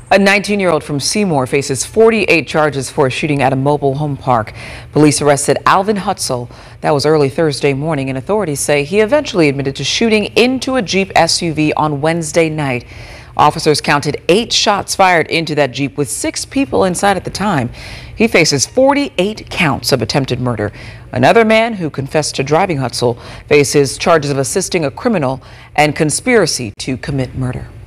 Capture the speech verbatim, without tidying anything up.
A nineteen-year-old from Seymour faces forty-eight charges for a shooting at a mobile home park. Police arrested Alvin Hutzel. That was early Thursday morning, and authorities say he eventually admitted to shooting into a Jeep S U V on Wednesday night. Officers counted eight shots fired into that Jeep with six people inside at the time. He faces forty-eight counts of attempted murder. Another man who confessed to driving Hutzel faces charges of assisting a criminal and conspiracy to commit murder.